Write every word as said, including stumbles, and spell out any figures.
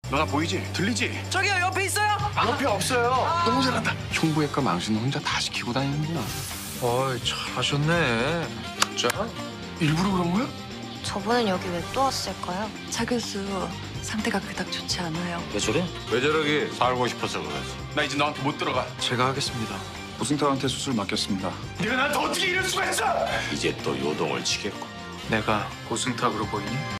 너나 보이지? 들리지? 저기요, 옆에 있어요. 옆에 없어요. 너무 잘한다. 흉부외과 망신은 혼자 다 시키고 다니는구나. 어이, 잘하셨네. 자, 일부러 그런 거야? 저번엔 여기 왜 또 왔을까요? 차 교수 상태가 그닥 좋지 않아요. 왜 저래? 왜 저러기? 살고 싶어서 그러지. 나 이제 너한테 못 들어가. 제가 하겠습니다. 고승탁한테 수술 맡겼습니다. 네가 나한테 어떻게 이럴 수가 있어? 이제 또 요동을 치겠고. 내가 고승탁으로 보이니?